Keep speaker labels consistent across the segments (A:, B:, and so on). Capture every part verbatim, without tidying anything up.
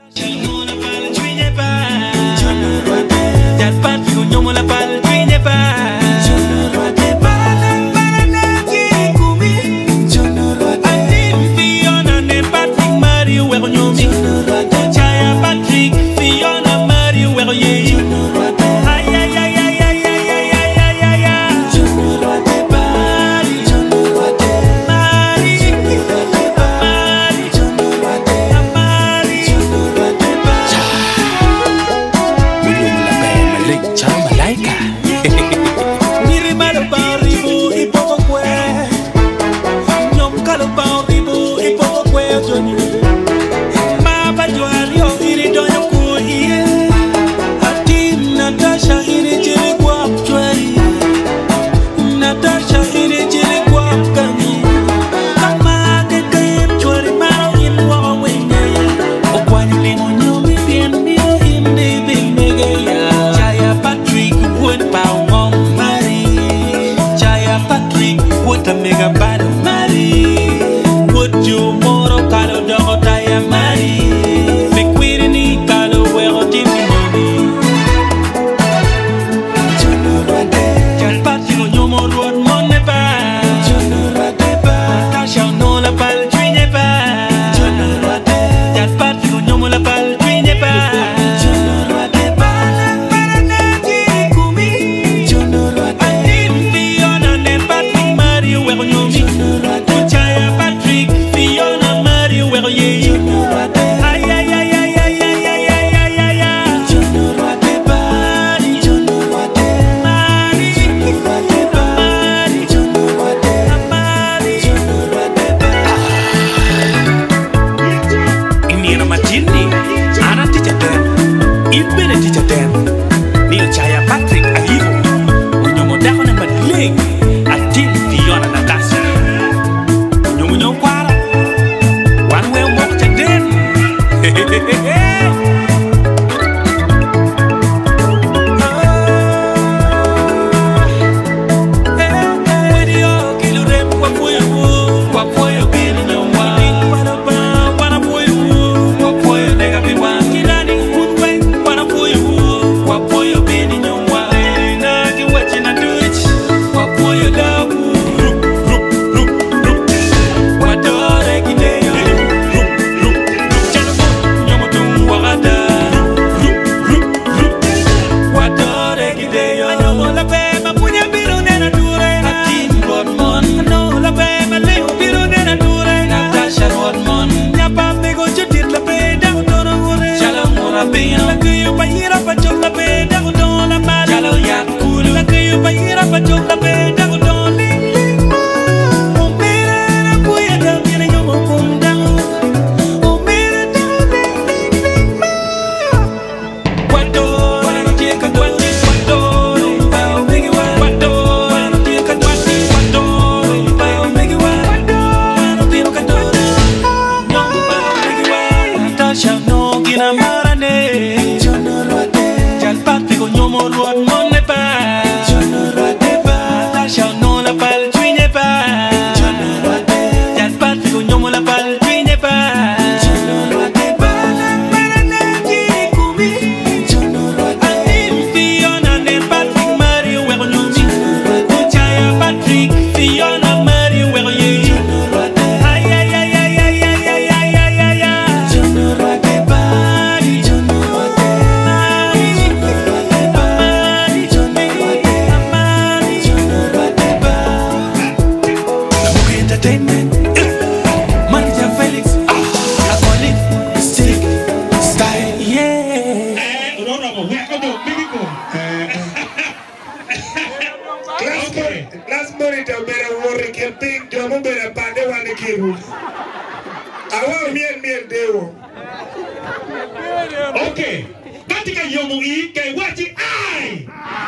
A: Okay. Katika yomu hii kay wachi I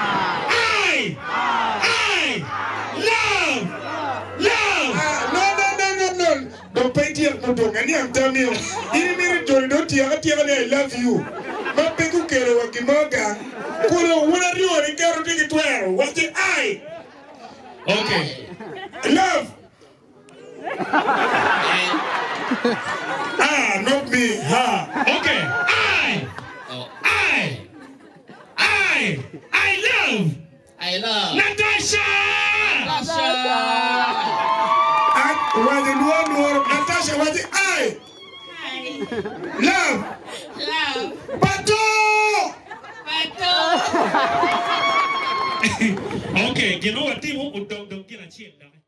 A: I I love love.
B: No no no no no. Don't pay tia kudongani amtamio. Ini miri joldo tia tia I love you. Mapengu kero wakimoga. Kulo wana riwa ni kero tiki twero. Wachi I.
A: Okay.
B: Love. Ah, not me. Ha.
A: Okay.
C: I love.
A: Natasha.
C: Natasha.
B: Waje luo luo. Natasha waje I.
D: Hi.
B: Love.
D: Love.
B: Pato.
D: Pato.
A: Okay, you know what? Timu udong dong kila chien.